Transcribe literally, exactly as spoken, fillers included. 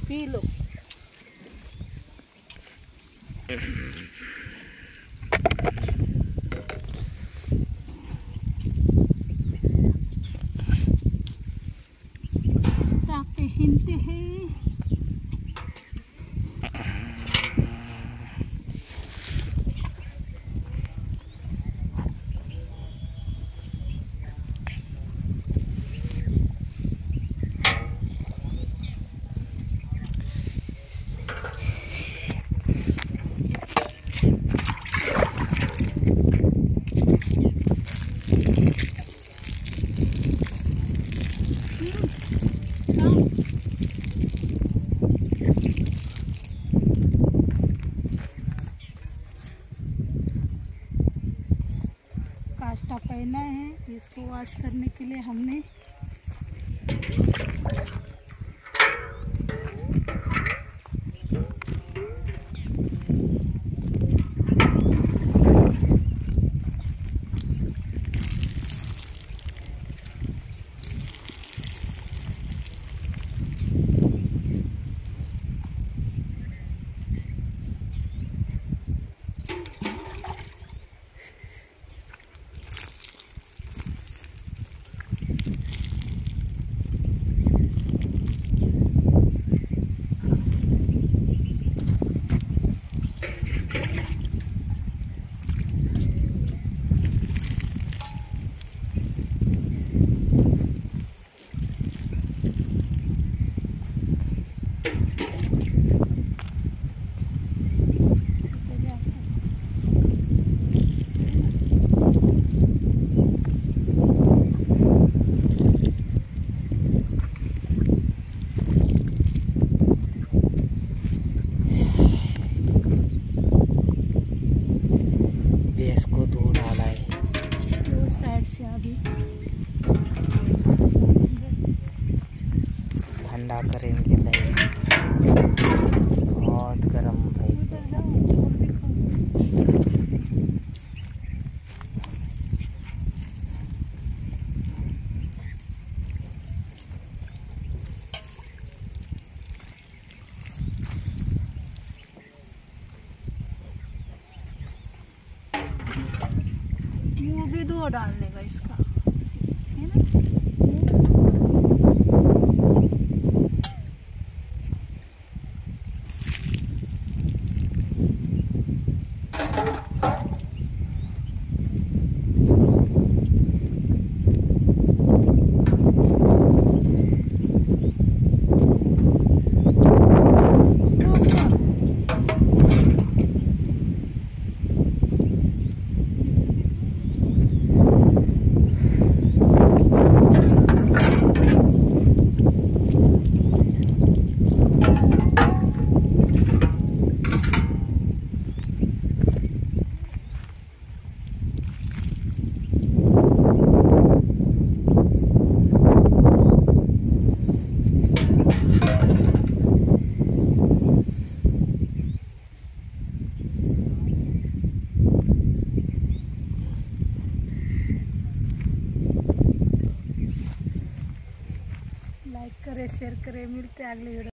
P low. रात हिंते हैं काष्टा पहना है। इसको वॉश करने के लिए हमने भैंस को दूध डाला है। वो साइड से अभी ठंडा करेंगे भैंस। बहुत गर्म भैंस है। वो भी दो डालने का इसका है ना। लाइक करें, शेयर करें। मिलते हैं अगले वीडियो।